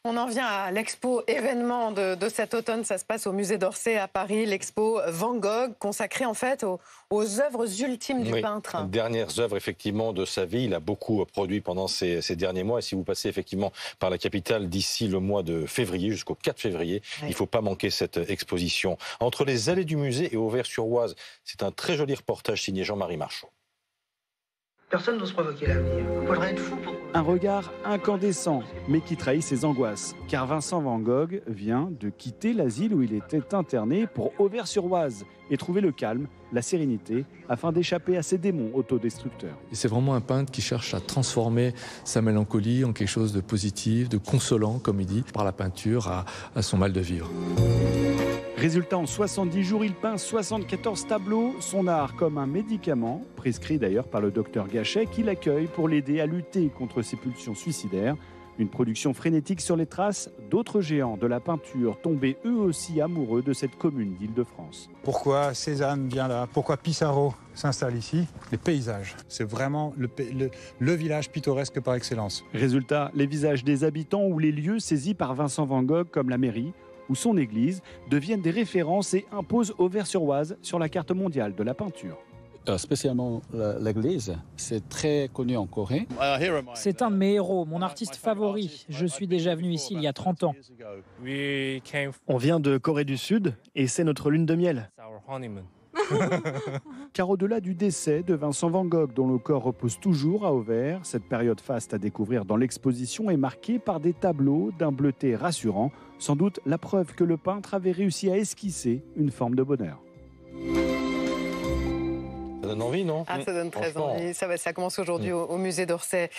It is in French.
On en vient à l'expo événement de cet automne. Ça se passe au musée d'Orsay à Paris. L'expo Van Gogh, consacrée en fait aux œuvres ultimes du peintre. Dernières œuvres effectivement de sa vie. Il a beaucoup produit pendant ces derniers mois. Et si vous passez effectivement par la capitale d'ici le mois de février, jusqu'au 4 février, il ne faut pas manquer cette exposition. Entre les allées du musée et Auvers-sur-Oise, c'est un très joli reportage signé Jean-Marie Marchot. Personne n'ose provoquer l'avenir. Il faudrait être fou pour... Un regard incandescent, mais qui trahit ses angoisses. Car Vincent Van Gogh vient de quitter l'asile où il était interné pour Auvers-sur-Oise et trouver le calme, la sérénité, afin d'échapper à ses démons autodestructeurs. C'est vraiment un peintre qui cherche à transformer sa mélancolie en quelque chose de positif, de consolant, comme il dit, par la peinture à son mal de vivre. Résultat, en 70 jours, il peint 74 tableaux, son art comme un médicament, prescrit d'ailleurs par le docteur Gachet, qui l'accueille pour l'aider à lutter contre ses pulsions suicidaires. Une production frénétique sur les traces d'autres géants de la peinture, tombés eux aussi amoureux de cette commune d'Île-de-France. Pourquoi Cézanne vient là? Pourquoi Pissarro s'installe ici? Les paysages, c'est vraiment le village pittoresque par excellence. Résultat, les visages des habitants ou les lieux saisis par Vincent Van Gogh comme la mairie ou son église deviennent des références et imposent Auvers-sur-Oise sur la carte mondiale de la peinture. Spécialement l'église, c'est très connu en Corée. C'est un de mes héros, mon artiste favori. Je suis déjà venu ici il y a 30 ans. On vient de Corée du Sud et c'est notre lune de miel. Car au-delà du décès de Vincent Van Gogh, dont le corps repose toujours à Auvers, cette période faste à découvrir dans l'exposition est marquée par des tableaux d'un bleuté rassurant, sans doute la preuve que le peintre avait réussi à esquisser une forme de bonheur. Ça donne envie, non? Ça donne très envie. Ça commence aujourd'hui au musée d'Orsay.